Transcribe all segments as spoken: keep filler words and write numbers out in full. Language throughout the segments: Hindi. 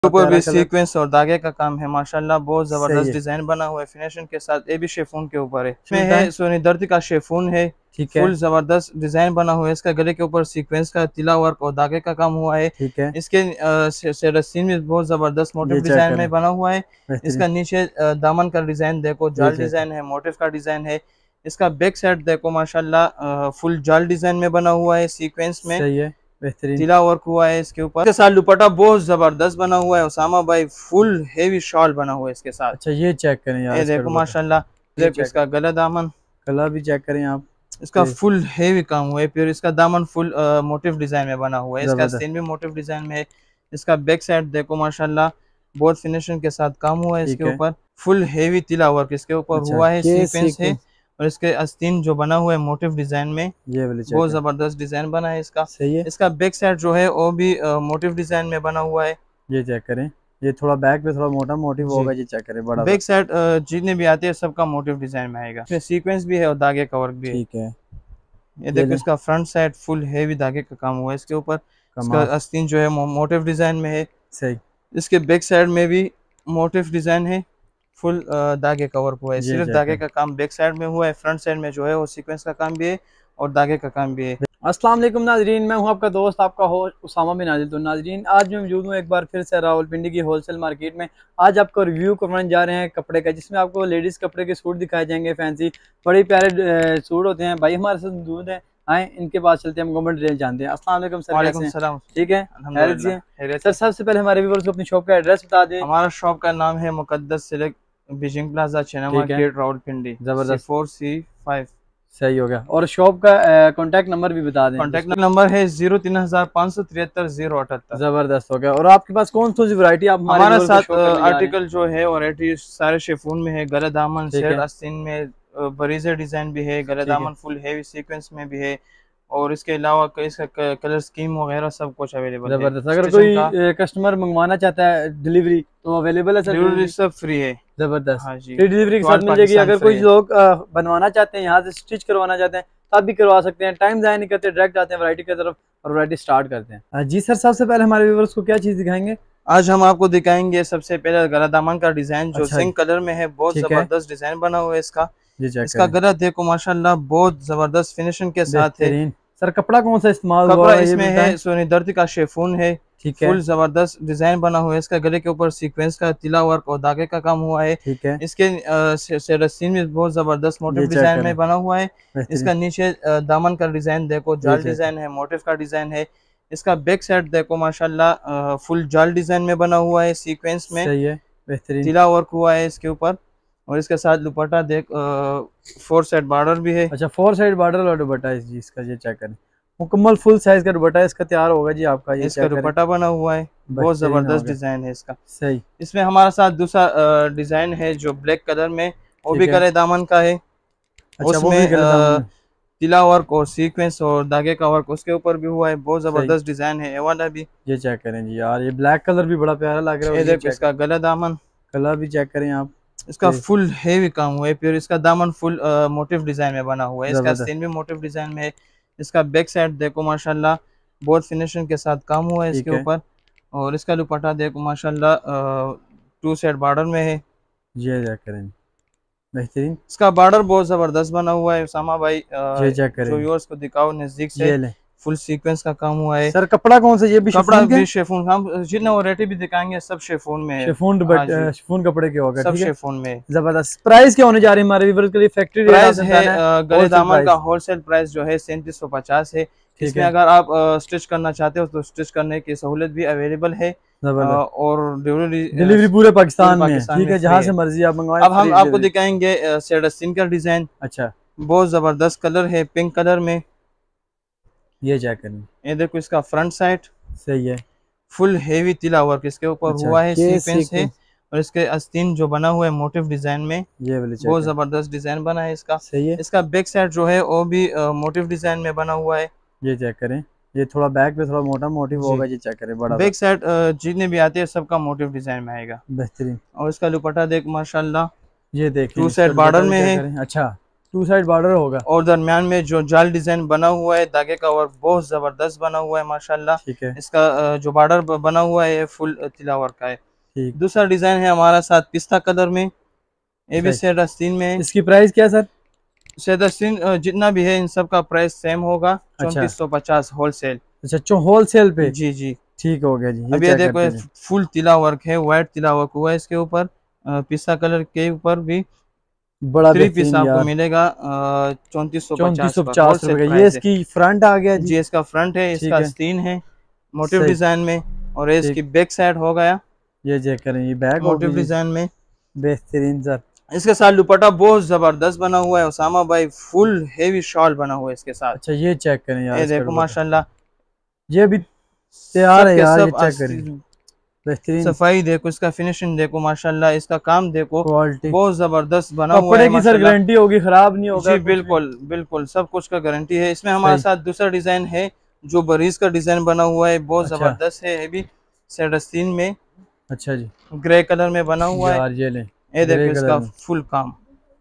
ऊपर भी सीक्वेंस और धागे का काम है माशाल्लाह, बहुत जबरदस्त डिजाइन बना हुआ है फिनिशिंग के साथ। ये भी शेफून के ऊपर है, इसमें है सोनी दर्द का शेफून है, ठीक है, फुल जबरदस्त डिजाइन बना हुआ है। इसका गले के ऊपर सीक्वेंस का तिला वर्क और धागे का काम हुआ है, ठीक है। इसके सेरसीन में बहुत जबरदस्त मोटिव डिजाइन में बना हुआ है। इसका नीचे दामन का डिजाइन देखो, जाल डिजाइन है, मोटिव का डिजाइन है। इसका बैक साइड देखो माशाल्लाह फुल जाल डिजाइन में बना हुआ है, सीक्वेंस में सही है, बेहतरीन तिला वर्क हुआ है इसके ऊपर। इसके साथ दुपट्टा बहुत जबरदस्त बना हुआ है उसामा भाई, फुल हेवी शॉल बना हुआ है इसके साथ। अच्छा ये चेक करें यार, ये देखो माशाल्लाह, देखो इसका गला दामन गला भी चेक करें आप, इसका फुल हेवी काम हुआ है। फिर इसका दामन फुल मोटिव डिजाइन में बना हुआ है, इसका स्टेन भी मोटिव डिजाइन में है। इसका बैक साइड देखो माशाल्लाह, बहुत फिनिशिंग के साथ काम हुआ है इसके ऊपर, फुल हेवी तिला वर्क इसके ऊपर हुआ है, सीक्वेंस है। और इसके आस्तीन जो बना हुआ है मोटिव डिजाइन में, ये बहुत जबरदस्त डिजाइन बना है इसका, सही है। इसका बैक साइड जो है वो भी मोटिव डिजाइन में बना हुआ है, ये चेक करें। ये थोड़ा बैक पे थोड़ा मोटा मोटिव होगा, ये चेक करें। बड़ा बैक साइड जितने भी आते हैं सबका मोटिव डिजाइन में आएगा, इसमें सीक्वेंस भी है और धागे का वर्क भी है, ठीक है। ये देखो इसका फ्रंट साइड फुल हेवी धागे का काम हुआ है इसके ऊपर। इसका आस्तीन जो है मोटिव डिजाइन में है, सही। इसके बैक साइड में भी मोटिव डिजाइन है, फुल धागे का वर्क हुआ है। सिर्फ धागे का काम बैक साइड में हुआ है, फ्रंट साइड में जो है वो सीक्वेंस का काम भी है और धागे का काम भी है। अस्सलाम वालेकुम नाजरीन, मैं हूं आपका दोस्त, आपका होस्ट उसामा बिन आदिल। तो नाजरीन आज मैं मौजूद हूं एक बार फिर से रावलपिंडी की होलसेल मार्केट में। आज आपको रिव्यू करवाने जा रहे हैं कपड़े का, जिसमें आपको लेडीज कपड़े के सूट दिखाए जाएंगे, फैंसी बड़े प्यारे सूट होते हैं। भाई हमारे साथ मौजूद हैं, आए इनके पास चलते हैं, हम गवर्नमेंट रेंज जानते हैं। अस्सलाम वालेकुम सर, वालेकुम सलाम, ठीक है सर। सबसे पहले हमारे व्यूअर्स को अपनी शॉप का एड्रेस बता दें। हमारा शॉप का नाम है Muqaddas select Beijing plaza Chena market Rawalpindi, जबरदस्त फोर सी फाइव, सही हो गया। और शॉप का कांटेक्ट नंबर भी बता दें। कांटेक्ट नंबर है जीरो तीन हजार पाँच सौ तिहत्तर जीरो अठहत्तर, जबरदस्त हो गया। और आपके पास कौन सी वैरायटी आप हमारे साथ आर्टिकल जो है वैरायटी सारे शेफून में है, गला दामन शेर आस्तीन में बरीजे डिजाइन भी है, गला दामन फुल हेवी सीक्वेंस में भी है, और इसके अलावा इसका कलर स्कीम वगैरह सब कुछ अवेलेबल है। जबरदस्त। अगर कोई कस्टमर मंगवाना चाहता है डिलीवरी तो अवेलेबल है सर? डिलीवरी सब फ्री है, जबरदस्त। हाँ जी, फ्री डिलीवरी के साथ मिल जाएगी। अगर कोई लोग बनवाना चाहते हैं, यहाँ से स्टिच करवाना चाहते हैं तब भी करवा सकते हैं। टाइम जाया नहीं करते, डायरेक्ट आते हैं वैरायटी की तरफ और वैरायटी स्टार्ट करते हैं। जी सर, सबसे पहले हमारे व्यूअर्स को क्या चीज दिखाएंगे? आज हम आपको दिखाएंगे सबसे पहले गला दामन का डिजाइन, जो सिंक कलर में है, बहुत जबरदस्त डिजाइन बना हुआ है इसका। इसका गला देखो माशाल्लाह, बहुत जबरदस्त फिनिशिंग के साथ है। सर कपड़ा कौन सा इस्तेमाल कपड़ा इसमें है सोनी दर्द का शेफून है, ठीक है, फुल जबरदस्त डिजाइन बना हुआ है। इसका गले के ऊपर सीक्वेंस का तिला वर्क और धागे का काम हुआ है, ठीक है। इसके सेरसीन में बहुत जबरदस्त मोटिव डिजाइन में बना हुआ है। इसका नीचे दामन का डिजाइन देखो, जाल डिजाइन है, मोटिव का डिजाइन है। इसका बैक साइड देखो माशाल्लाह, फुल जाल डिजाइन में बना हुआ है, सीक्वेंस में सही है, बेहतरीन तिला वर्क हुआ है इसके ऊपर। और इसके साथ दुपट्टा देख, फोर साइड बॉर्डर भी है। अच्छा, फोर साइड बॉर्डर और दुपट्टा है जी इसका, ये चेक करें। मुकम्मल फुल साइज का दुपट्टा इसका तैयार होगा जी आपका। ये इसका दुपट्टा बना हुआ है, बहुत जबरदस्त डिजाइन है इसका, सही। इसमें हमारा साथ दूसरा डिजाइन है जो ब्लैक कलर में, वो भी गले दामन का है। अच्छा, उसमें तिला वर्क और सीक्वेंस और धागे का वर्क उसके ऊपर भी हुआ है, बहुत जबरदस्त डिजाइन है। ये वाला भी ये चेक करें जी यार, ये ब्लैक कलर भी बड़ा प्यारा लग रहा है। देखो इसका गला दामन कलर भी चेक करें आप, इसका फुल हेवी काम हुआ है। फिर इसका दामन फुल मोटिव डिजाइन में बना हुआ है, इसका स्टेन भी मोटिव डिजाइन में है। इसका बैक साइड देखो माशाल्लाह, बहुत फिनिशिंग के साथ काम हुआ है इसके ऊपर। और इसका दुपट्टा देखो माशाल्लाह, टू साइड बॉर्डर में है, ये चेक करें, बेहतरीन। इसका बॉर्डर बहुत जबरदस्त बना हुआ है उसामा भाई, ये चेक करें, जो व्यूअर्स को दिखाओ नजदीक से, फुल सीक्वेंस का काम हुआ है। सर कपड़ा कौन सा? ये भी कपड़ा भी शेफून, हम जितना वैरायटी भी दिखाएंगे सब शेफून में है, शेफून शेफून कपड़े के होगा, सब शेफून में। जबरदस्त। प्राइस क्या होने जा रही है हमारे व्यूअर्स के लिए? फैक्ट्री प्राइस है गले दामन का होलसेल प्राइस जो है सैंतीस सौ पचास है। इसमें अगर आप स्टिच करना चाहते हो तो स्टिच करने की सहूलियत भी अवेलेबल है, और डिलीवरी डिलीवरी पूरे पाकिस्तान में, ठीक है, जहाँ से मर्जी आप मंगवाएं। अब हम आपको दिखाएंगे सेडस्टिन का डिजाइन। अच्छा, बहुत जबरदस्त कलर है, पिंक कलर में, ये चेक करें। ये देखो इसका फ्रंट साइड सही है, फुल हेवी तिला वर्क इसके ऊपर अच्छा, हुआ है, सीक्वेंस है। और इसके आस्तीन जो बना हुआ है मोटिव डिजाइन में, ये बहुत जबरदस्त डिजाइन बना है इसका, सही है। इसका बैक साइड जो है वो भी मोटिव डिजाइन में बना हुआ है, ये चेक करें। ये थोड़ा बैक पे थोड़ा मोटा मोटिव होगा, ये चेक करें। बड़ा बैक साइड जितने भी आते हैं सबका मोटिव डिजाइन में आएगा, बेहतरीन। और इसका दुपट्टा देख माशाल्लाह, ये देख टू साइड बॉर्डर में है। अच्छा, टू साइड बॉर्डर होगा और दरमियान में जो जाल डिजाइन बना हुआ है, धागे का वर्क बहुत जबरदस्त बना हुआ है माशाल्लाह। ठीक है। इसका जो बॉर्डर बना हुआ है फुल तिला वर्क का है। ठीक। दूसरा डिजाइन है हमारा साथ पिस्ता कलर में, ये भी सेट आस्तीन में। इसकी प्राइस क्या सर? सेट आस्तीन जितना भी है इन सब का प्राइस सेम होगा, चौंतीस सौ पचास होल सेल। अच्छा होल सेल पे? जी जी ठीक हो गया जी। अब ये देखो फुल तिला वर्क है, व्हाइट तिला वर्क हुआ है इसके ऊपर, पिस्ता कलर के ऊपर भी बड़ा थ्री पीस आपको मिलेगा चौंतीस सौ चौंतीस सौ पचास रुपए का। ये इसकी फ्रंट आ गया जी, जी इसका फ्रंट है, इसका आस्तीन है मोटिव डिजाइन में, और इसकी बैक साइड हो गया, ये चेक करें ये बैक मोटिव डिजाइन में बेहतरीन सर। इसके साथ दुपट्टा बहुत जबरदस्त बना हुआ है उसामा भाई, फुल हेवी शॉल बना हुआ है इसके साथ। अच्छा ये चेक करें यार, ये देखो माशाल्लाह ये भी तैयार है यार, ये चेक करें बेहतरीन सफाई देखो, इसका फिनिशिंग देखो माशाल्लाह, इसका काम देखो, क्वालिटी बहुत जबरदस्त बना हुआ है। कपड़े की सर गारंटी होगी, खराब नहीं होगा? जी बिल्कुल बिल्कुल, सब कुछ का गारंटी है। इसमें हमारे साथ दूसरा डिजाइन है जो बरीज का डिजाइन बना हुआ है, बहुत अच्छा। जबरदस्त है, ये भी सेडस्तीन में। अच्छा जी, ग्रे कलर में बना हुआ है, ये ले ये देखो इसका फुल काम।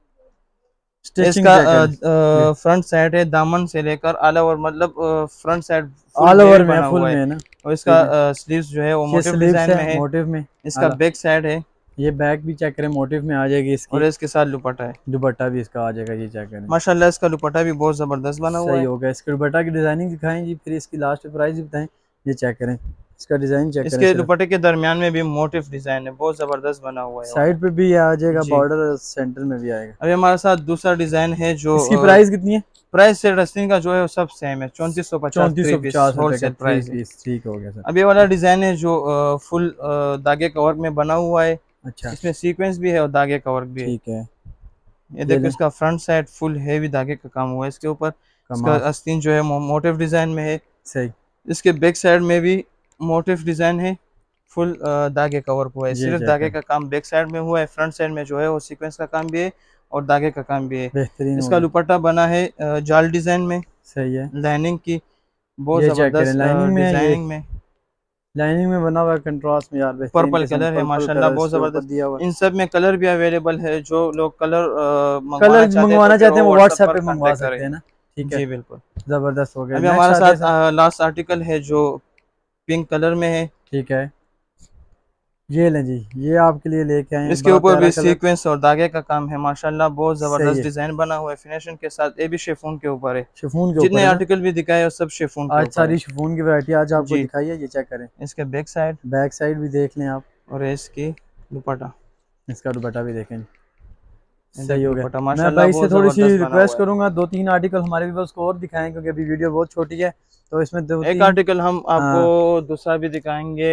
इसका फ्रंट साइड है, दामन से लेकर ऑल ओवर, मतलब फ्रंट साइड ऑल ओवर में फुल में है ना, और इसका स्लीव्स जो है वो मोटिव डिजाइन में है, मोटिव में। इसका बैक साइड है, ये बैक भी चेक करें मोटिव में आ जाएगी इसकी, और इसके साथ दुपट्टा है, दुपट्टा भी इसका आ जाएगा, ये चेक करें माशाल्लाह। इसका दुपट्टा भी बहुत जबरदस्त बना हुआ है। सही हो गया। इसके दुपट्टा की डिजाइनिंग दिखाएं जी, फिर इसकी लास्ट प्राइस भी बताएं। ये चेक करें इसका डिजाइन चेक करें, इसके दुपट्टे के दरमियान में भी मोटिव डिजाइन है, बहुत जबरदस्त बना हुआ है, साइड पे भी आ जाएगा, बॉर्डर सेंटर में भी आएगा। अभी हमारे साथ दूसरा डिजाइन है जो, इसकी प्राइस कितनी है? प्राइस सेट रस्तीन का जो है वो सब सेम है, चौंतीस सौ पचास होलसेल प्राइस। ठीक हो गया सर। अब ये वाला डिजाइन है जो फुल धागे का वर्क में बना हुआ है। अच्छा, इसमें सीक्वेंस भी है और धागे का वर्क भी है। ठीक है। ये देखो इसका फ्रंट साइड फुल हेवी धागे का काम हुआ है इसके ऊपर, इसका आस्तीन जो है मोटिव डिजाइन में है। सही। इसके बैक साइड में भी मोटिव डिजाइन है, फुल धागे का वर्क हुआ है, सिर्फ धागे का काम बैक साइड में हुआ है, फ्रंट साइड में जो है वो सीक्वेंस का काम भी है और धागे का काम भी है। बेहतरीन। इसका दुपट्टा बना है जाल डिजाइन में, सही है, लाइनिंग की बहुत जबरदस्त लाइनिंग में, डिजाइनिंग में लाइनिंग में बना हुआ है, कंट्रास्ट में यार पर्पल कलर है माशाल्लाह, बहुत जबरदस्त। इन सब में कलर भी अवेलेबल है, जो लोग कलर कलर मंगवाना चाहते हैं वो व्हाट्सएप पे मंगवा सकते हैं ना। ठीक है जी बिल्कुल, जबरदस्त हो गया। अभी हमारे साथ लास्ट आर्टिकल है जो पिंक कलर में है। ठीक है, ये लें जी, ये आपके लिए लेके आए हैं। इसके ऊपर भी सीक्वेंस और धागे का काम है माशाल्लाह, बहुत जबरदस्त डिजाइन बना हुआ है फिनिशिंग के साथ। ये भी शिफॉन के ऊपर है, शिफॉन के जितने आर्टिकल भी दिखाए सब शिफॉन के ऊपर। आज सारी शिफॉन की वैरायटी आज आपको दिखाई है, ये चेक करें। इसके बैक साइड, बैक साइड भी देख लें आप, और इसकी दुपट्टा, इसका दुपट्टा भी देखें। सही हो गया। मैं भाई से थोड़ी सी रिक्वेस्ट करूंगा, दो तीन आर्टिकल हमारे व्यूअर्स को और दिखाएं, क्योंकि अभी वीडियो बहुत छोटी है, तो इसमें दो एक आर्टिकल हम आपको दूसरा भी दिखाएंगे।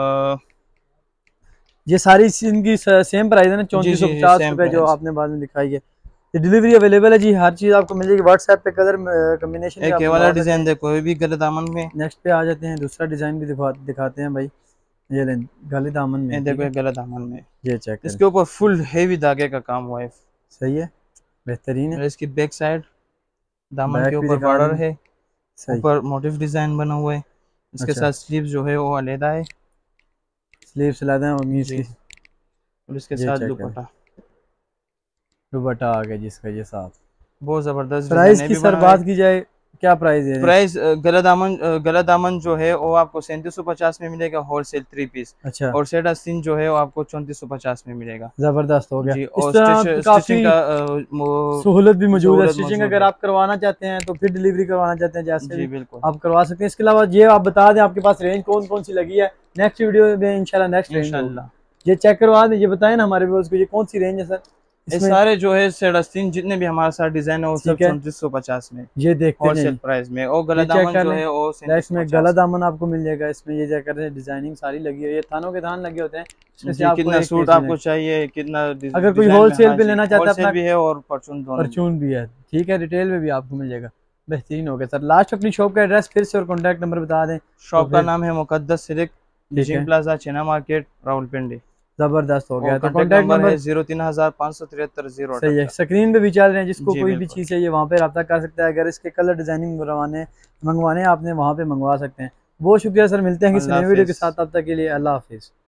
ये सारी इनकी सेम प्राइस है ना, चौंतीस सौ पचास रुपए जो आपने बाद में दिखाई है। ये डिलीवरी अवेलेबल है जी, हर चीज आपको मिल जाएगी व्हाट्सएप पे। कलर कॉम्बिनेशन एक ये वाला डिजाइन देखो, ये भी गले दामन में। नेक्स्ट पे आ जाते हैं, दूसरा डिजाइन भी दिखा दिखाते हैं भाई। ये लें गले दामन में, देखो गले दामन में, ये चेक इसके ऊपर फुल हेवी धागे का काम हुआ है। सही है, बेहतरीन है। इसकी बैक साइड दामन के ऊपर बॉर्डर है, ऊपर मोटिव डिजाइन बना हुआ है। इसके साथ स्लीव जो है वो अलग है, स्लीव अलग है, और इसके साथ दुपट्टा, दुपट्टा आ गया जिसका ये साथ। बहुत जबरदस्त। प्राइस की सर बात की जाए, क्या प्राइस है? प्राइस गला दामन, गला दामन जो है वो आपको सैंतीस सौ पचास में मिलेगा होलसेल थ्री पीस। अच्छा। और सेट आस्तीन जो है वो आपको चौंतीस सौ पचास में मिलेगा। जबरदस्त हो गया जी। और स्टिच, स्टिचिंग का सहूलत भी मौजूद है। स्टिचिंग अगर आप करवाना चाहते हैं तो फिर डिलीवरी करवाना चाहते हैं जैसे जी बिल्कुल आप करवा सकते हैं। इसके अलावा ये आप बता दें आपके पास रेंज कौन कौन सी लगी है, नेक्स्ट वीडियो में इंशाल्लाह नेक्स्ट रेंज ये चेक करवा दें। ये बताएं ना हमारे व्यूअर्स को, ये कौन सी रेंज है सर? ये सारे जो है सेडस्तीन जितने भी हमारे साथ डिजाइन है वो सब चौंतीस सौ पचास में, ये देखते हैं होलसेल प्राइस में। और गला दामन जो है वो इसमें गला दामन आपको मिल जाएगा। इसमें ये चेक करते हैं, डिजाइनिंग सारी लगी हुई है, थानों के थान लगे होते हैं। इसमें से आपको कितना सूट आपको चाहिए, कितना, अगर कोई होलसेल पे लेना चाहता है, होलसेल भी है और परचून दोनों, परचून भी है। ठीक है, रिटेल में भी आपको मिल जाएगा। बेहतरीन हो गया सर। लास्ट अपनी शॉप का एड्रेस फिर से और कॉन्टैक्ट नंबर बता दें। शॉप का नाम है मुकद्दस सिल्क, लिजिंग प्लाजा, चेना मार्केट, रावलपिंडी। जबरदस्त हो गया। तो कॉन्टैक्ट नंबर है जीरो तीन हजार पाँच सौ तिहत्तर जीरो। सही है, स्क्रीन पे भी चल रहे हैं। जिसको कोई भी चीज़ चाहिए वहाँ पे रब्ता कर सकता है। अगर इसके कलर डिजाइनिंग बनवाने मंगवाने आपने वहाँ पे मंगवा सकते हैं। बहुत शुक्रिया सर, मिलते हैं किसी नए वीडियो के साथ, तब तक के लिए अल्लाह हाफिज़।